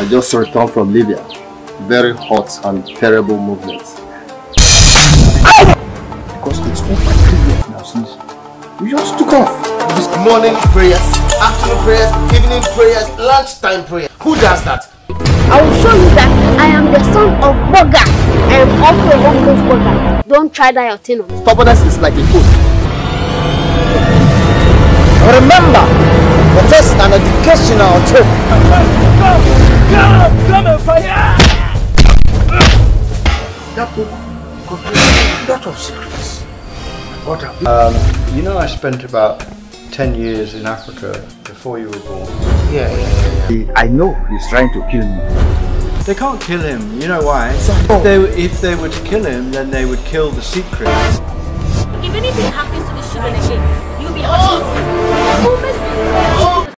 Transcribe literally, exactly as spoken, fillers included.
just returned from Libya. Very hot and terrible movements. Because it's over three years now since we just took off. This morning prayers, afternoon prayers, evening prayers, lunchtime prayers. Who does that? I will show you that I am the son of Boga. I am also a Homeland Boga. Don't try that your thing. Stubbornness is like a food. Remember, the test and educational trip. Come, come, come and fire! That book contains a lot of secrets. What happened? Um, you know, I spent about ten years in Africa before you were born. Yeah, yeah, yeah. I know he's trying to kill me. They can't kill him. You know why? If they, if they were to kill him, then they would kill the secret. If anything happens to the children again, you'll be honest.